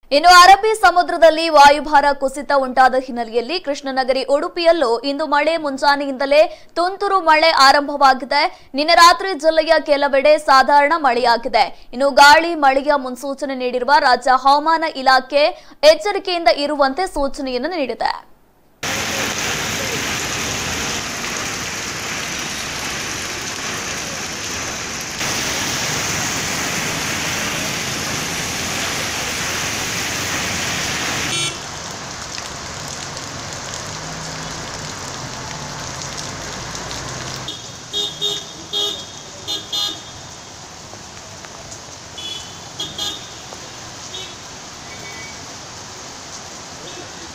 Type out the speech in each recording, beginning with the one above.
ಇನ್ನು ಅರಬ್ಬಿ ಸಮುದ್ರದಲ್ಲಿ ವಾಯುಭಾರ ಕುಸಿತ ಉಂಟಾದ ಹಿನ್ನೆಲೆಯಲ್ಲಿ ಕೃಷ್ಣನಗರಿ ಉಡುಪಿಯಲ್ಲೂ ಇಂದು ಮಳೆ ಮುಂಜಾನೆಯಿಂದಲೇ ತುಂತುರು ಮಳೆ ಆರಂಭವಾಗಿದೆ. ನಿನ್ನೆ ರಾತ್ರಿ ಜಿಲ್ಲೆಯ ಕೆಲವೆಡೆ ಸಾಧಾರಣ ಮಳೆಯಾಗಿದೆ. ಇನ್ನು ಗಾಳಿ ಮಳೆಯ ಮುನ್ಸೂಚನೆ ನೀಡಿರುವ ರಾಜ್ಯ ಹವಾಮಾನ ಇಲಾಖೆ ಎಚ್ಚರಿಕೆಯಿಂದ ಇರುವಂತೆ ಸೂಚನೆಯನ್ನು ನೀಡಿದೆ.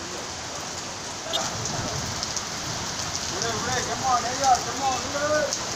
Come on, come on.